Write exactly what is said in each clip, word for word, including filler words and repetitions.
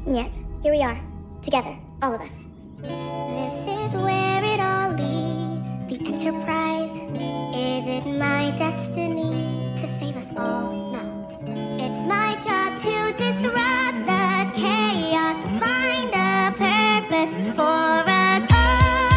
And yet, here we are, together, all of us. This is where it all leads, the Enterprise. Is it my destiny to save us all? No. It's my job to disrupt the chaos, find a purpose for us all.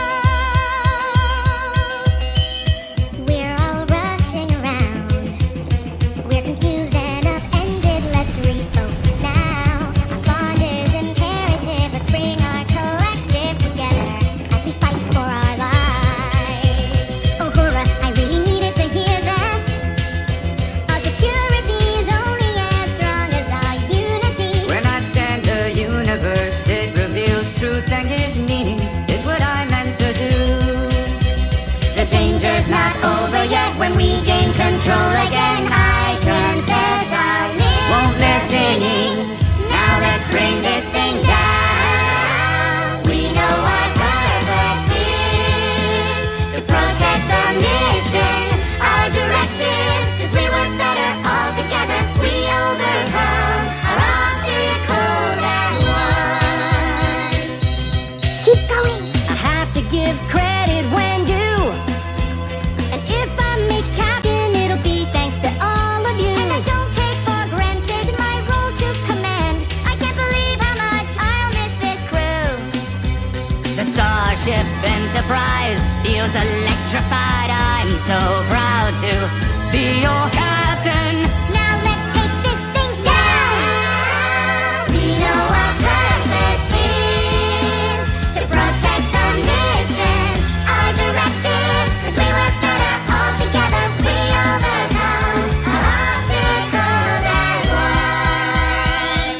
We're all rushing around, we're confused and upended, let's refocus now. Our bond is imperative, let's bring our collective together as we fight for our lives. Oh hurrah, I really needed to hear that. Our security is only as strong as our unity. When I scan the universe, it reveals truth and gives meaning, is what I meant to do. The danger's not over yet. When we gain control again, I confess I'll miss Won't miss singing. Now let's bring this thing down. We know our purpose is to protect the mission. Our directive, cause we work better all together. We overcome our obstacles as one. Keep going. I have to give credit when due, and if I'm made captain, it'll be thanks to all of you. And I don't take for granted my role to command. I can't believe how much I'll miss this crew. The Starship Enterprise feels electrified. I'm so proud to be your captain. Now let's take this thing down. We know our purpose is to protect the mission. Our directive, cause we work better all together. We overcome our obstacles as one.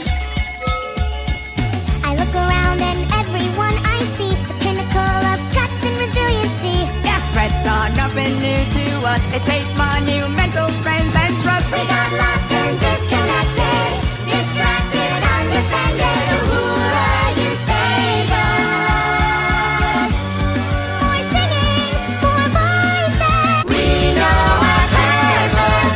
I look around and everyone I see, the pinnacle of guts and resiliency. Gas threats are nothing new to us. It takes monumental strength and trust. We got lost and disconnected, distracted, undefended. Uhura, you saved us. More singing, more voices. We know our purpose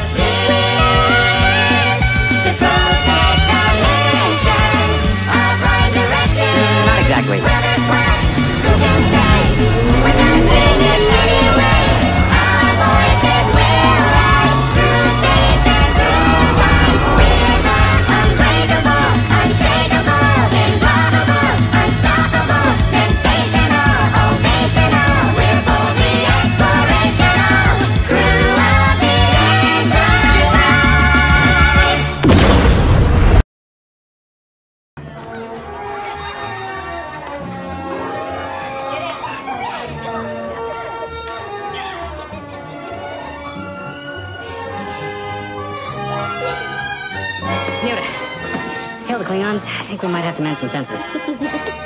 is to protect the mission. Our prime directive. Not exactly. Well, that's what who can say? We're gonna sing it anyway. Our voices will rise through space and through time. We're the unbreakable, unshakable, improbable, unstoppable, sensational, ovational. We're boldly explorational, crew of the Enterprise. Muta, hail the Klingons. I think we might have to mend some fences.